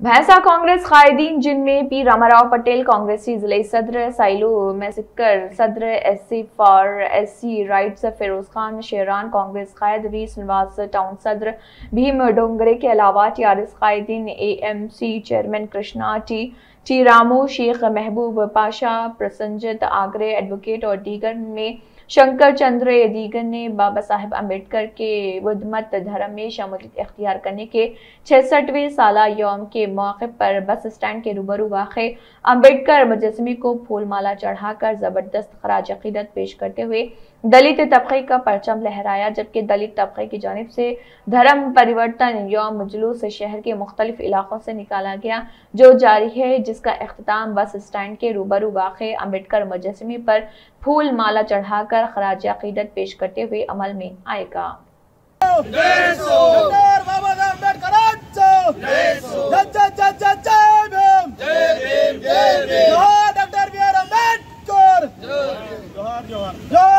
भैंसा कांग्रेस कायदीन जिनमें पी रामाराव पटेल कांग्रेसी जिले सदर, साइलो मैसिकर सदर, SC for SC rights Firoz Khan Sheran Congress कायद, वी श्रीनिवास टाउन सदर, भीम डोंगरे के अलावा TRS कायदीन AMC chairman Krishna T Ramu, Sheikh Mehboob Pasha, Prasenjit आगरे एडवोकेट और दीगर में शंकर चंद्र दीगर ने बाबा साहेब अम्बेडकर के बुद्धमत धर्म में शमूलियत इख्तियार करने के 66वें साला यौम के मौके पर बस स्टैंड के रूबरू वाक़े अम्बेडकर मुजस्समे को फूल माला चढ़ाकर जबरदस्त खराज अकीदत पेश करते हुए दलित तबके का परचम लहराया, जबकि दलित तबके की जानिब से धर्म परिवर्तन यौम जुलूस शहर के मुख्तलिफ इलाकों से निकाला गया, जो जारी है, जिसका इख्तिताम बस स्टैंड के रूबरू वाक़े अम्बेडकर मुजस्समे पर फूल माला चढ़ाकर खराज अकीदत पेश करते हुए अमल में आएगा। जोहार